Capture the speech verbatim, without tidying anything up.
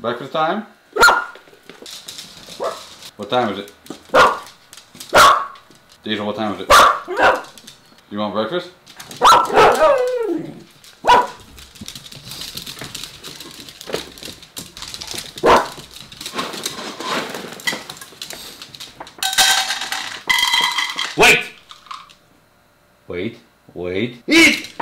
Breakfast time? What time is it? Diesel, what time is it? You want breakfast? Wait! Wait, wait. Eat!